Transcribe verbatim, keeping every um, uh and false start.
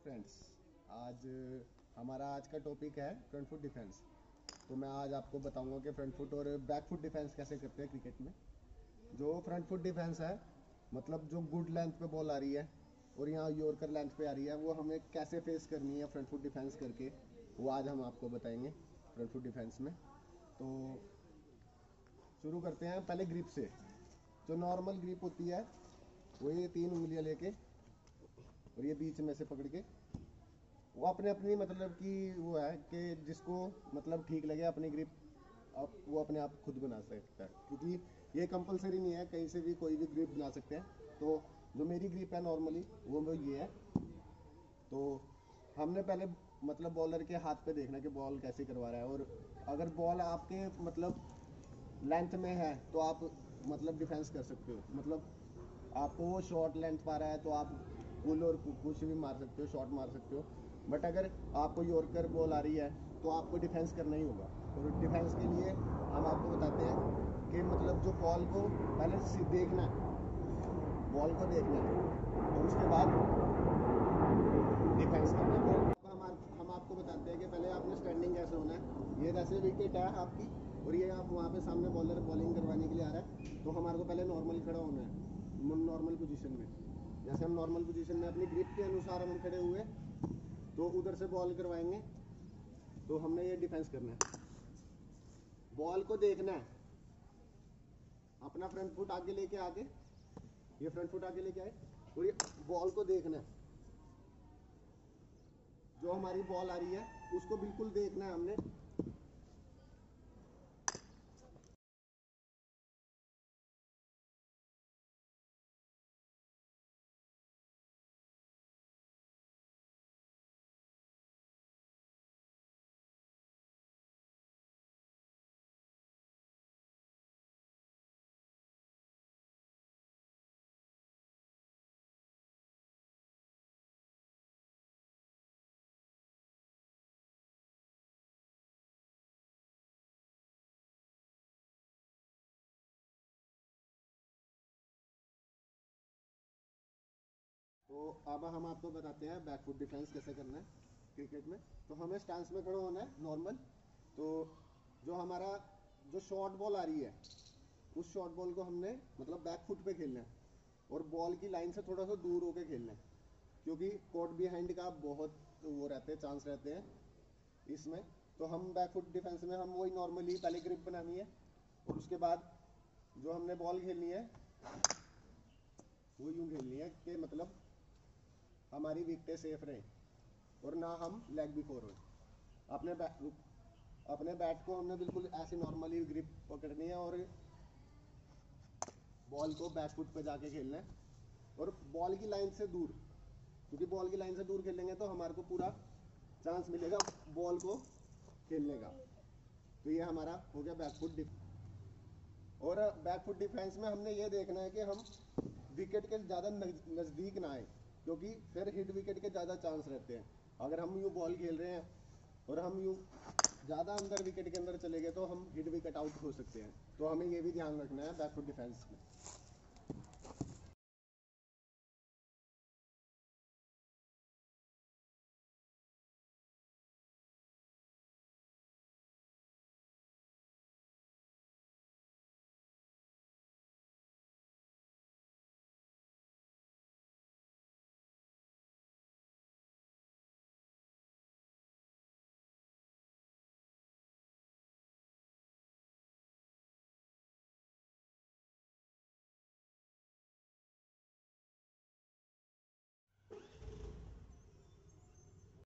Friends, आज हमारा आज का टॉपिक है फ्रंट फुट डिफेंस। तो मैं आज आपको बताऊंगा कि फ्रंट फुट और बैक फुट डिफेंस कैसे करते हैं क्रिकेट में। जो फ्रंट फुट डिफेंस है, मतलब जो गुड लेंथ पे बॉल आ रही है और यहाँ यॉर्कर लेंथ पे आ रही है, वो हमें कैसे फेस करनी है फ्रंट फुट डिफेंस करके, वो आज हम आपको बताएंगे फ्रंट फुट डिफेंस में। तो शुरू करते हैं पहले ग्रिप से। जो नॉर्मल ग्रिप होती है वो ये तीन उंगलियां लेके और ये बीच में से पकड़ के, वो अपने अपनी मतलब कि वो है कि जिसको मतलब ठीक लगे अपनी ग्रिप अब वो अपने आप खुद बना सकता है, क्योंकि ये कंपलसरी नहीं है, कहीं से भी कोई भी ग्रिप बना सकते हैं। तो जो मेरी ग्रिप है नॉर्मली वो वो ये है। तो हमने पहले मतलब बॉलर के हाथ पे देखना कि बॉल कैसे करवा रहा है, और अगर बॉल आपके मतलब लेंथ में है तो आप मतलब डिफेंस कर सकते हो। मतलब आपको वो शॉर्ट लेंथ पा रहा है तो आप पुल और पुश भी मार सकते हो, शॉट मार सकते हो। बट अगर आपको यॉर्कर बॉल आ रही है तो आपको डिफेंस करना ही होगा। और डिफेंस के लिए हम आपको बताते हैं कि मतलब जो बॉल को पहले देखना है, बॉल को देखना है और उसके बाद डिफेंस करना है बॉल। हम हम आपको बताते हैं कि पहले आपने स्टैंडिंग कैसे होना है। ये जैसे विकेट है आपकी और ये आप वहाँ पे सामने बॉलर बॉलिंग करवाने के लिए आ रहा है, तो हमारे को पहले नॉर्मल खड़ा होना है, नॉर्मल पोजीशन में। जैसे हम नॉर्मल पोजीशन में अपनी ग्रिप के अनुसार हम खड़े हुए तो उधर से बॉल करवाएंगे, तो हमने ये डिफेंस करना है। बॉल को देखना है, अपना फ्रंट फुट आगे लेके आके, ये फ्रंट फुट आगे लेके आए और ये बॉल को देखना है। जो हमारी बॉल आ रही है उसको बिल्कुल देखना है हमने। तो अब हम आपको बताते हैं बैक फुट डिफेंस कैसे करना है क्रिकेट में। तो हमें स्टांस में खड़ा होना है नॉर्मल। तो जो हमारा जो शॉर्ट बॉल आ रही है उस शॉर्ट बॉल को हमने मतलब बैक फुट पे खेलना है और बॉल की लाइन से थोड़ा सा दूर होकर खेलना है, क्योंकि कोर्ट बिहाइंड का बहुत वो रहते हैं, चांस रहते हैं इसमें। तो हम बैक फुट डिफेंस में हम वही नॉर्मली पहले ग्रिप बनानी है और उसके बाद जो हमने बॉल खेलनी है वो यूँ खेलनी है कि मतलब हमारी विकेटें सेफ रहे और ना हम लेग भी फोर हो। अपने बैट अपने बैट को हमने बिल्कुल ऐसे नॉर्मली ग्रिप पकड़नी है और बॉल को बैक फुट पे जाके खेलना है और बॉल की लाइन से दूर, क्योंकि बॉल की लाइन से दूर खेलेंगे तो हमारे को पूरा चांस मिलेगा बॉल को खेलने का। तो ये हमारा हो गया बैक फुट डिफेंस। और बैक फुट डिफेंस में हमने ये देखना है कि हम विकेट के ज़्यादा नज़दीक ना आए, क्योंकि फिर हिट विकेट के ज़्यादा चांस रहते हैं। अगर हम यूँ बॉल खेल रहे हैं और हम यूँ ज़्यादा अंदर विकेट के अंदर चले गए तो हम हिट विकेट आउट हो सकते हैं। तो हमें ये भी ध्यान रखना है बैक फुट डिफेंस में।